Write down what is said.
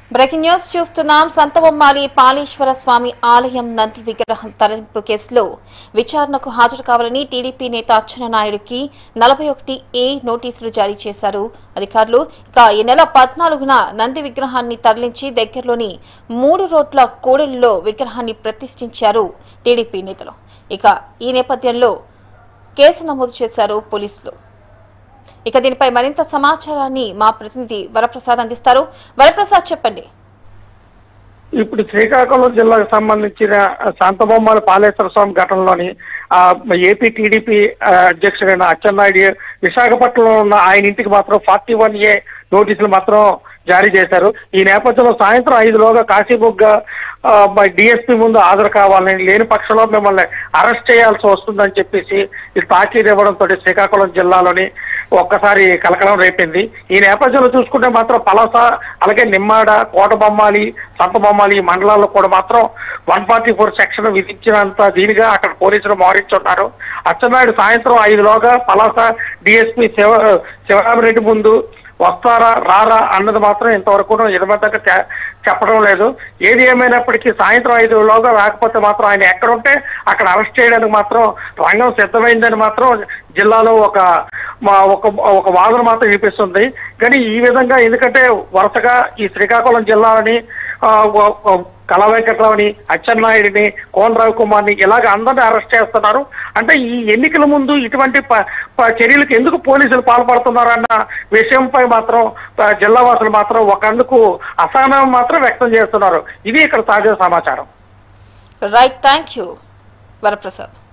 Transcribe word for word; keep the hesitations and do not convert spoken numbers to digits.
Breaking news చూస్తున్నాం. సంతబొమ్మాలి పాలేశ్వర స్వామి ఆలయం నంది విగ్రహం తరలింపు కేసులో విచారణకు హాజరు కావాలని టీడీపీ నేత అచ్చెన్నాయుడికి నలభై ఒకటి ఏ నోటీసులు జారీ చేశారు అధికారులు. ఇక ఈ నెల పద్నాలుగున నంది విగ్రహాన్ని తరలించి దగ్గరలోని మూడు రోడ్ల కూడలిలో విగ్రహాన్ని ప్రతిష్ఠించారు టీడీపీ నేతలు. ఇక ఈ నేపథ్యంలో కేసు నమోదు చేశారు పోలీసులు. ఇక దీనిపై మరింత సమాచారాన్ని మా ప్రతినిధి వరప్రసాద్ అందిస్తారు. వరప్రసాద్, చెప్పండి. ఇప్పుడు శ్రీకాకుళం జిల్లాకు సంబంధించిన శాంతబొమ్మాల పాలేశ్వర స్వామి ఘటనలోని ఆ ఏపీ టీడీపీ అధ్యక్షుడైన అచ్చెన్నాయుడు విశాఖపట్నంలో ఉన్న ఆయన ఇంటికి మాత్రం ఫార్టీ వన్ ఏ నోటీసులు మాత్రం జారీ చేశారు. ఈ నేపథ్యంలో సాయంత్రం ఐదులోగా కాశీబుగ్గ డిఎస్పీ ముందు హాజరు కావాలని, లేని పక్షంలో మిమ్మల్ని అరెస్ట్ చేయాల్సి వస్తుందని చెప్పేసి ఈ తాకీదు ఇవ్వడంతో శ్రీకాకుళం జిల్లాలోని ఒక్కసారి కలకలం రేపింది. ఈ నేపథ్యంలో చూసుకుంటే మాత్రం పలాస, అలాగే నిమ్మాడ, కోటబొమ్మాలి, సంతబొమ్మాలి ఈ మండలాల్లో కూడా మాత్రం వన్ ఫార్టీ ఫోర్ సెక్షన్ విధించినంత దీనిగా అక్కడ పోలీసులు మోహరించున్నారు. అచ్చెన్నాయుడు సాయంత్రం ఐదులోగా పలాస డిఎస్పీ శివ శివరామిరెడ్డి ముందు వస్తారా రారా అన్నది మాత్రం ఇంతవరకు ఇదమంతగా చెప్పడం లేదు. ఏది ఏమైనప్పటికీ సాయంత్రం ఐదులోగా రాకపోతే మాత్రం ఆయన ఎక్కడుంటే అక్కడ అరెస్ట్ చేయడానికి మాత్రం రంగం సిద్ధమైందని మాత్రం జిల్లాలో ఒక ఒక ఒక వాదన మాత్రం వినిపిస్తుంది. కానీ ఈ విధంగా ఎందుకంటే వరుసగా ఈ శ్రీకాకుళం జిల్లాని కళా వెంకట్రావుని, అచ్చెన్నాయుడిని, కోన రవికుమార్ని ఇలాగ అందరినీ అరెస్ట్ చేస్తున్నారు. అంటే ఈ ఎన్నికల ముందు ఇటువంటి చర్యలకు ఎందుకు పోలీసులు పాల్పడుతున్నారన్న విషయంపై మాత్రం జిల్లావాసులు మాత్రం ఒకందుకు అసహనం మాత్రం వ్యక్తం చేస్తున్నారు. ఇది ఇక్కడ తాజా సమాచారం. Right, thank you Varaprasad.